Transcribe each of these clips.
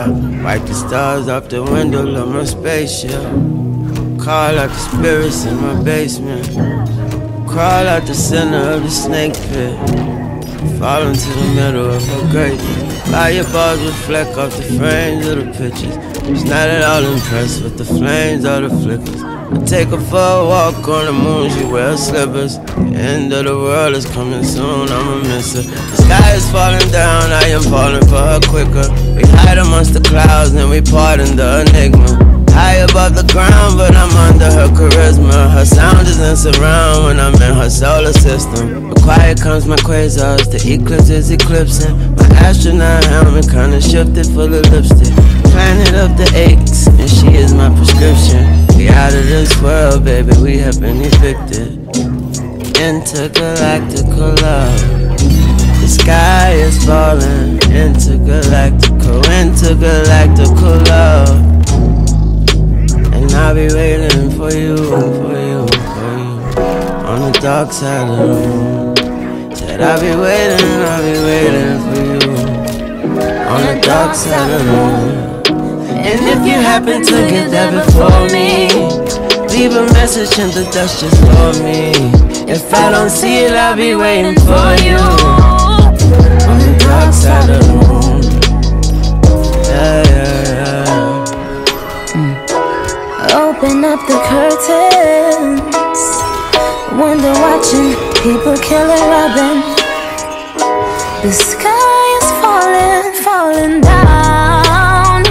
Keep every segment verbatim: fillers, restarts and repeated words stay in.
Wipe the stars off the window of my spaceship. Call out the spirits in my basement. Crawl out the center of the snake pit. Fall into the middle of a greatness. Fire bars reflect off the frames of the pictures. Just not at all impressed with the flames or the flickers. I take her for a walk on the moon, she wears slippers. The end of the world is coming soon, I'ma miss her. The sky is falling down, I am falling for her quicker. We hide amongst the clouds and we pardon the enigma. High above the ground, but I'm under her charisma. Her sound is in surround when I'm in her solar system. But quiet comes my quasars, the eclipse is eclipsing. My astronaut helmet kinda shifted full of lipstick. Planet of the aches, and she is my prescription. We out of this world, baby, we have been evicted. Intergalactical love. The sky is falling. Intergalactical, intergalactical love. And I'll be waiting for you, for you, for you. On the dark side of the moon. Said I'll be waiting, I'll be waiting for you. On the dark side of the moon. And if you happen to get there before me, leave a message in the dust just for me. If I don't see it, I'll be waiting for you. On the dark side of the moon. Yeah, yeah, yeah. Mm. Open up the curtains. Wonder watching people killing Robin. The sky is falling, falling down.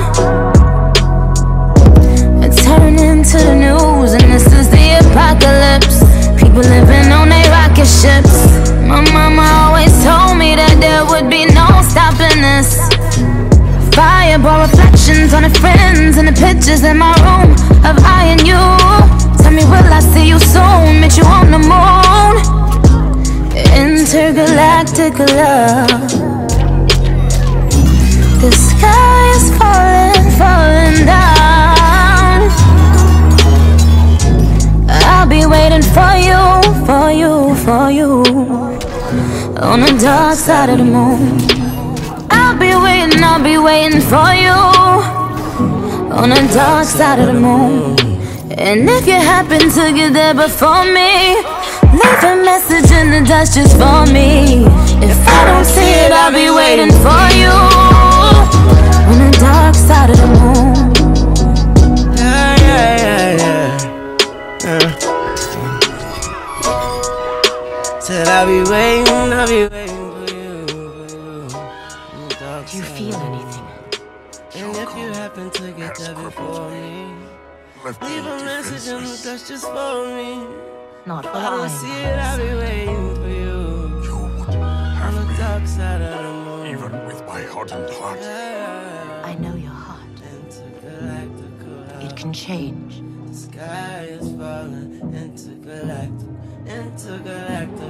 Turning to the news, and this is the apocalypse. People living on their rocket ships. My mama always told me that there would be no stopping this. Fireball reflections on the friends and the pictures in my room of I and you. Tell me, will I see you soon? Meet you on the moon. Intergalactic love. The sky is falling, falling down. I'll be waiting for you, for you, for you. On the dark side of the moon. I'll be waiting, I'll be waiting for you. On the dark side of the moon. And if you happen to get there before me, leave a message in the dust just for me. If I don't see it, I'll be waiting for you. On the dark side of the moon. Yeah, yeah, yeah, yeah. Uh. Said I'll be waiting, I'll be waiting for you, for you. Do you feel anything? And if you happen to get there before me, leave a message in the dust just for me. Not If while I don't I'm see it, I'll be waiting for you. You would have On the me, dark side of the moon. even with my hardened heart. I know your heart. It can change. The sky is falling. Intergalactic, intergalactic.